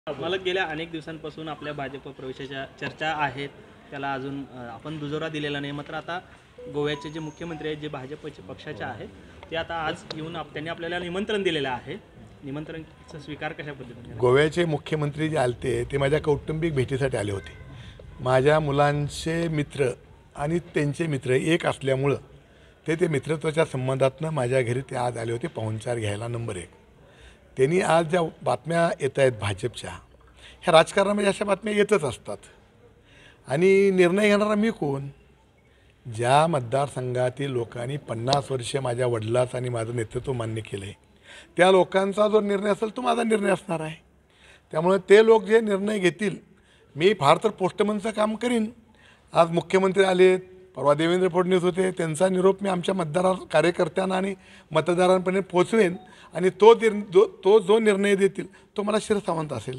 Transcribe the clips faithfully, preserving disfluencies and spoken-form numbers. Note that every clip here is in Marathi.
मला गेल्या अनेक दिवसांपासून आपल्या भाजप प्रवेशाच्या चर्चा आहेत, त्याला अजून आपण दुजोरा दिलेला नाही. मात्र आता गोव्याचे जे मुख्यमंत्री आहेत, जे भाजपचे पक्षाचे आहेत, ते आता आज येऊन त्यांनी आपल्याला निमंत्रण दिलेलं आहे. निमंत्रणाचा स्वीकार कशा पद्धतीने? गोव्याचे मुख्यमंत्री जे आलते ते माझ्या कौटुंबिक भेटीसाठी आले होते. माझ्या मुलांचे मित्र आणि त्यांचे मित्र एक असल्यामुळं ते ते मित्रत्वाच्या संबंधातनं माझ्या घरी ते आज आले होते पाहुणचार घ्यायला. नंबर एक, त्यांनी आज ज्या बातम्या येत आहेत भाजपच्या, ह्या राजकारणामध्ये अशा बातम्या येतच असतात. आणि निर्णय घेणारा मी कोण? ज्या मतदारसंघातील लोकांनी पन्नास वर्षे माझ्या वडिलाचं आणि माझं नेतृत्व मान्य केलं आहे, त्या लोकांचा जो निर्णय असेल तो माझा निर्णय असणार आहे. त्यामुळे ते लोक जे निर्णय घेतील, मी फार तर पोस्टमनचं काम करीन. आज मुख्यमंत्री आले, परवा देवेंद्र फडणवीस होते, त्यांचा निरोप मी आमच्या मतदार कार्यकर्त्यांना आणि मतदारांपर्यंत पोचवेन. आणि तो जो तो जो निर्णय देतील तो मला शिरसावंत असेल.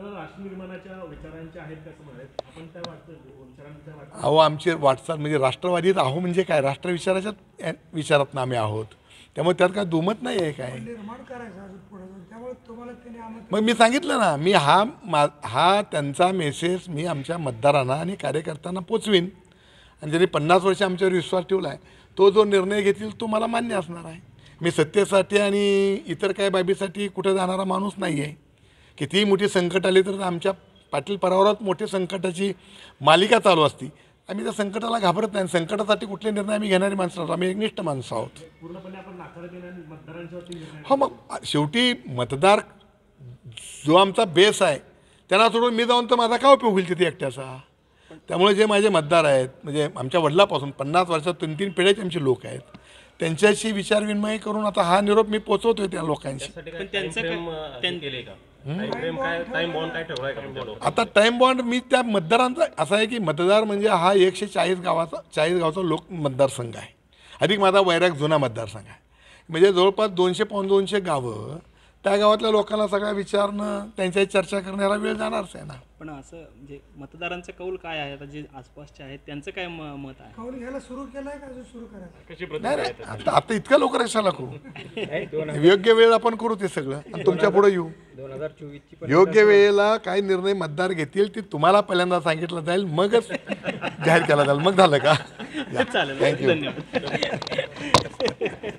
अहो, आमचे वाटचाल म्हणजे राष्ट्रवादीत आहो म्हणजे काय, राष्ट्र विचाराच्या विचारात आम्ही आहोत. त्यामुळे त्यात काय दुमत नाही आहे काय. मग मी सांगितलं ना, मी हा मा हा त्यांचा मेसेज मी आमच्या मतदारांना आणि कार्यकर्त्यांना पोचवीन. आणि ज्यांनी पन्नास वर्ष आमच्यावर विश्वास ठेवला आहे, तो जो निर्णय घेतील तो मला मान्य असणार आहे. मी सत्तेसाठी आणि इतर काय बाबीसाठी कुठं जाणारा माणूस नाही आहे. कितीही मोठी संकट आली तर आमच्या पाटील परिवारात मोठी संकटाची मालिका चालू असती. आम्ही त्या संकटाला घाबरत नाही. संकटासाठी कुठले निर्णय आम्ही घेणारी माणसं आहोत. आम्ही एकनिष्ठ माणसं आहोत. हो, मग शेवटी मतदार जो आमचा बेस आहे त्यांना सोडून मी जाऊन तर माझा काय उपयोग होईल तिथे एकट्याचा. त्यामुळे जे माझे मतदार आहेत, म्हणजे आमच्या वडिलापासून पन्नास वर्षात तीन तीन पिढ्याचे आमचे लोक आहेत, त्यांच्याशी विचारविनिमय करून आता हा निरोप मी पोचवतोय त्या लोकांशी. आता टाइम बॉन्ड मी त्या मतदारांचा असा आहे की मतदार म्हणजे हा एकशे चाळीस गावाचा चाळीस गावचा लोक मतदारसंघ आहे, अधिक माझा वैराग जुना मतदारसंघ आहे. म्हणजे जवळपास दोनशे पाऊन दोनशे गावं, त्या गावातल्या लोकांना सगळ्या विचारणं, त्यांच्याशी चर्चा करण्याला वेळ जाणारच आहे ना. पण असं म्हणजे मतदारांचं कौल काय आहे, आता जे आसपासचे आहेत त्यांचं काय मत आहे? कौल घ्यायला सुरू केलंय का सुरू करायचं? नाही नाही, आता आता इतक्या लवकर कशाला करू? योग्य वेळ आपण करू ते सगळं आणि तुमच्या पुढे येऊ. योग्य वेळेला काय निर्णय मतदार घेतील ते तुम्हाला पहिल्यांदा सांगितलं जाईल, मगच जाहीर केला जाईल. मग झालं का? चालेल, धन्यवाद.